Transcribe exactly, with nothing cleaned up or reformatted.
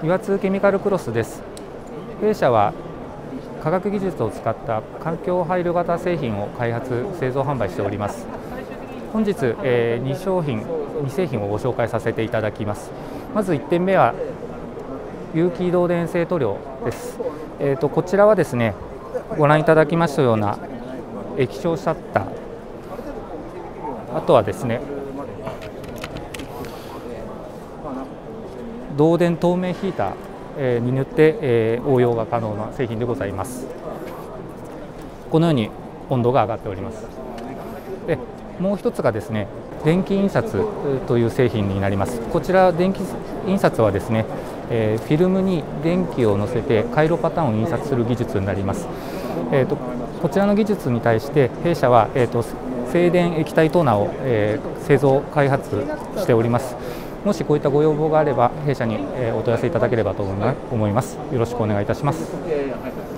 岩津ケミカルクロスです。弊社は科学技術を使った環境配慮型製品を開発、製造販売しております。本日、えー、に商品、に製品をご紹介させていただきます。まずいってんめは有機導電性塗料です。えーと、こちらはですね、ご覧いただきましたような液晶シャッター、あとはですね、導電透明ヒーターに塗って応用が可能な製品でございます。このように温度が上がっております。で、もう一つがですね、電気印刷という製品になります。こちら電気印刷はですね、フィルムに電気を乗せて回路パターンを印刷する技術になります。えーと、こちらの技術に対して弊社は、えーと、静電液体トーナーを、えー、製造開発しております。もしこういったご要望があれば弊社にお問い合わせいただければと思います。よろしくお願いいたします。